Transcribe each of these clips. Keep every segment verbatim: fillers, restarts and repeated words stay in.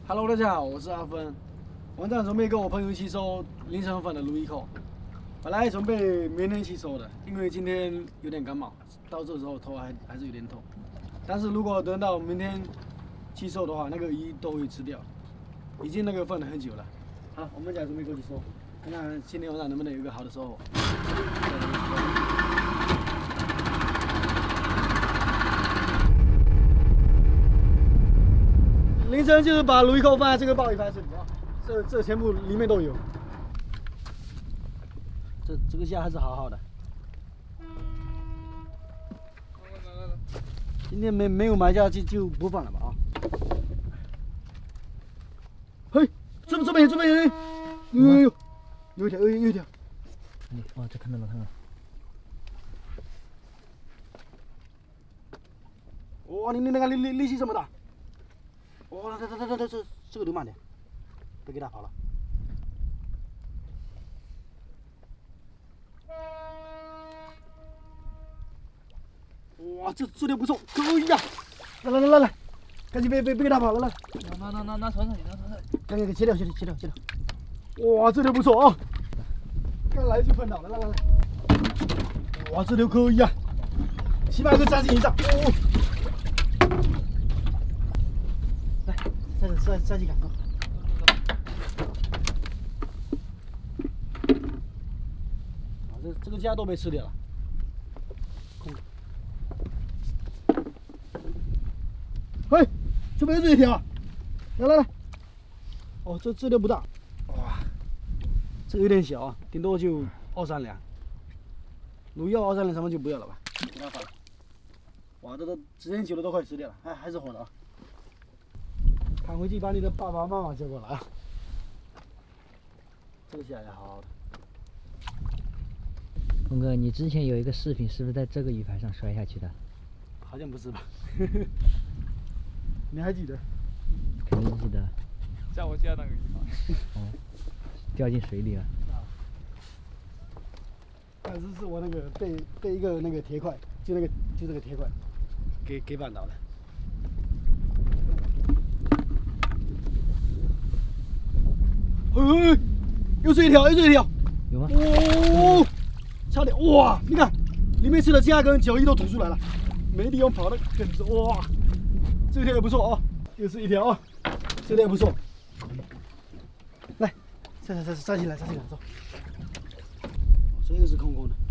Hello， 大家好，我是阿芬。晚上准备跟我朋友一起收凌晨粉的卢一口，本来准备明天去收的，因为今天有点感冒，到这时候头还还是有点痛。但是如果等到明天去收的话，那个鱼都会吃掉，已经那个放了很久了。好，我们现在准备过去收，看看今天晚上能不能有一个好的收获。凌晨就是把卢一口放在这个鲍鱼盘这里啊，这这全部里面都有。这这个虾还是好好的。今天没没有买价就就不放了吧啊。嘿，这边这边这边，有有有，有一条有有一条。 哎，哇，这看到了看到了。 哇，你你那个力力力气这么大！哇，这这这这这这个留慢点，别给它跑了。哇，这这条不错，可以呀！来来来来来，赶紧别别别给它跑了，来。 拿拿拿拿船上去，拿船上去。 赶紧给切掉切掉切掉切掉。哇，这条不错啊！刚来就碰到了，来来来。哇，这条可以呀，起码有个三斤以上。哦。来，再再再几杆啊！啊，这这个虾都被吃掉了，空的。嘿，这边又是一条，来来来。哦，这这条不大，哇，这个有点小啊，顶多就二三两。如要二三两，咱们就不要了吧，给它放了。哇，这都时间久了都快吃掉了，还还是活的啊！赶回去把你的爸爸妈妈叫过来啊！这个虾也好好的。 峰哥，你之前有一个视频，是不是在这个鱼盘上摔下去的？ 好像不是吧？你还记得？ 肯定记得。 在我家那个鱼盘。 哦，掉进水里了。 啊。但是是我那个被被一个那个铁块，就那个就这个铁块，给给绊倒了。嘿，又是一条，又是一条。 有吗？ 哦，差点哇！你看，里面吃的虾跟脚衣都吐出来了，没地方跑的更是哇！这条也不错啊，又是一条啊，这条也不错。来，再再再再起来，再起来，走。这个是空空的，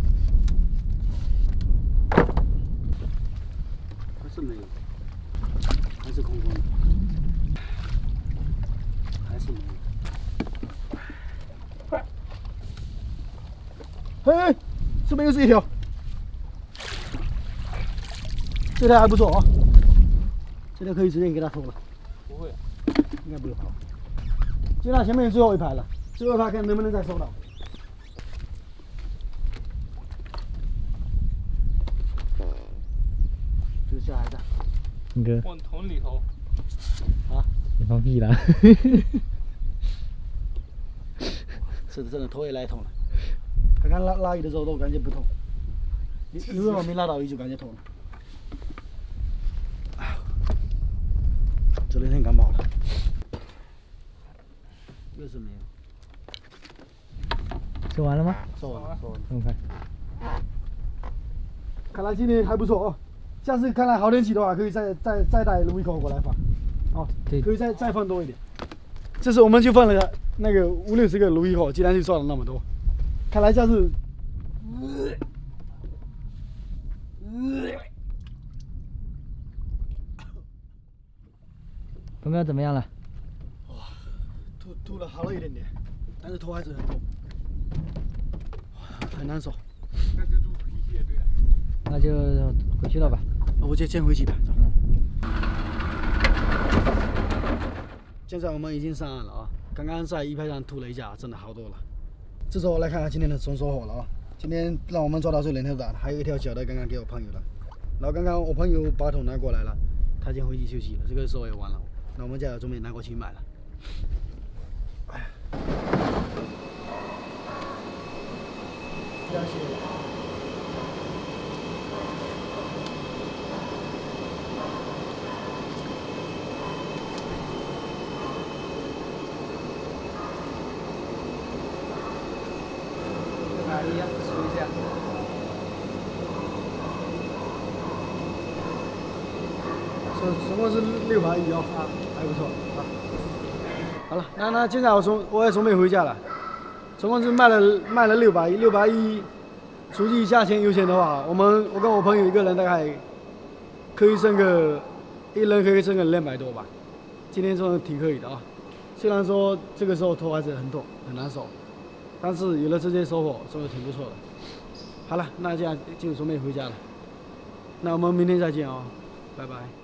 还是没有，还是空空的，还是没有。嘿，这边又是一条，这条还不错啊，这条可以直接给它拖了。 不会， 应该不会跑。接到前面最后一排了，最后一排看能不能再收到。这个虾还在。 峰哥， 往桶里头。 啊？ 你放屁了！ 是的，真的头也来痛了。刚刚拉拉鱼的时候都感觉不痛，你如果没拉到鱼就感觉痛了。哎，这两天感冒了，又是没有。 收完了吗？ 收完了，收完了。 这么快？ 看来今天还不错哦，下次看来好天气的话，可以再再再带卢一口过来放，哦， 对， 可以再再放多一点。这次我们就放了那个五六十个卢一口，竟然就赚了那么多，看来下次。 峰哥怎么样了？ 哇，吐吐了好了一点点，但是头还是很痛，很难受。 那就肚子脾气也对了。 那就回去了吧。 我就先回去吧。 嗯。 现在我们已经上岸了啊！刚刚在鱼排上吐了一下，真的好多了。这时候来看看今天的总收获了啊！今天让我们抓到这两条大的，还有一条小的，刚刚给我朋友了。然后刚刚我朋友把桶拿过来了，他先回去休息了，这个时候也完了。那我们就要准备拿过去卖了。哎呀，谢谢。 下。 总总共是六百一哦，啊，还不错啊。好了，那那现在我从我也准备回家了，总共是卖了卖了六百一，六百一，除计价钱油钱的话，我们我跟我朋友一个人大概可以剩个一人可以剩个两百多吧。今天算挺可以的啊，虽然说这个时候头还是很痛很难受，但是有了这些收获，做的挺不错的。好了，那这样就准备回家了，那我们明天再见哦，拜拜。